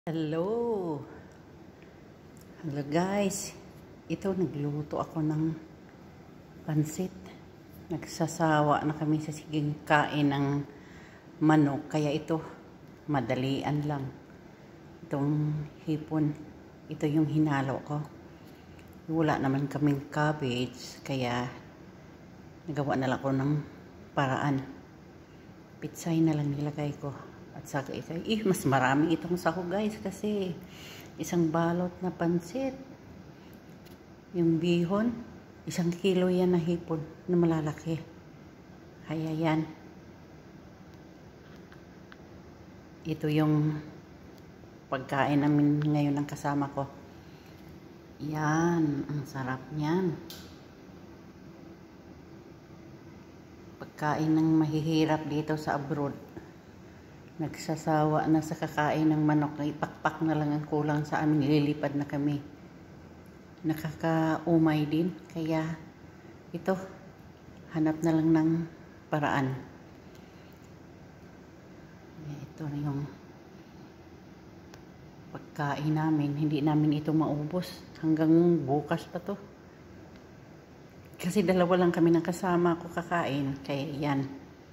Hello! Hello guys! Ito, nagluto ako ng pansit. Nagsasawa na kami sa siging kain ng manok. Kaya ito, madalian lang. Itong hipon, ito yung hinalo ko. Wala naman kaming cabbage, kaya nagawa na lang ako ng paraan. Pitsay na lang nilagay ko. At saka mas marami itong sahog guys kasi isang balot na pansit. Yung bihon, 1 kilo yan na hipon na malalaki. Kaya yan. Ito yung pagkain namin ngayon ng kasama ko. Yan, ang sarap niyan. Pagkain ng mahihirap dito sa abroad. Nagsasawa na sa kakain ng manok. Ipakpak na lang ang kulang sa amin. Lilipad na kami. Nakakaumay din. Kaya ito, hanap na lang ng paraan. Ito na yung pagkain namin. Hindi namin ito maubos. Hanggang bukas pa to. Kasi dalawa lang kami ng kasama ko kakain. Kaya yan.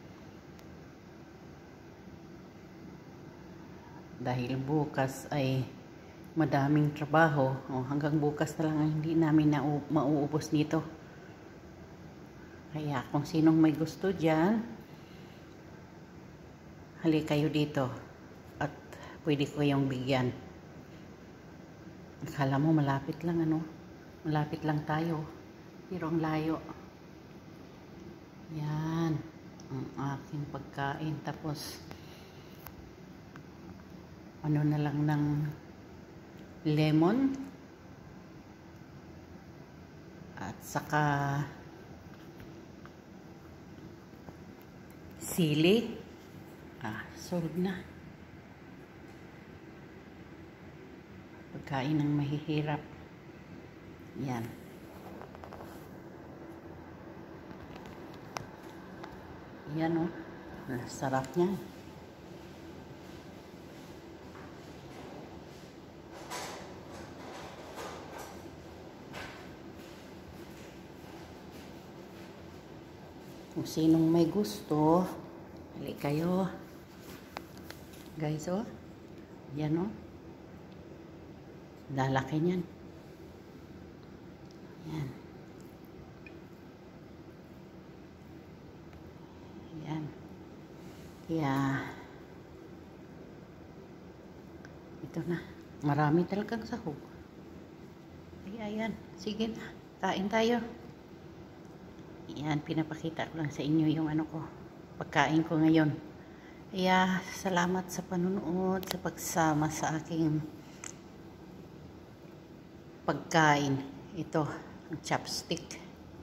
Dahil bukas ay madaming trabaho, hanggang bukas na lang hindi namin mauubos nito. Kaya kung sinong may gusto dyan, halik kayo dito at pwede ko yung bigyan. Akala mo malapit lang malapit lang tayo, pero ang layo. Yan ang aking pagkain. Tapos ano na lang ng lemon at saka sili. Solve na. Pagkain ng mahihirap. Yan. Yan sarap niya. Kung sinong may gusto, halik kayo. Guys, yan lalaki niyan. Yan. Yan. Kaya, ito na. Marami talagang sahog. Kaya yan. Sige na. Kain tayo. Yan, pinapakita ko lang sa inyo yung pagkain ko ngayon. Kaya, salamat sa panunood, sa pagsama sa aking pagkain. Ito, ang chopstick.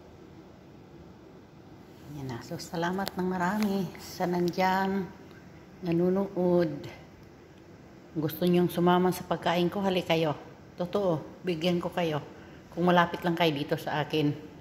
Yan na. So, salamat ng marami sa nandyan, nanunood. Gusto nyong sumama sa pagkain ko, halik kayo. Totoo, bigyan ko kayo. Kung malapit lang kayo dito sa akin.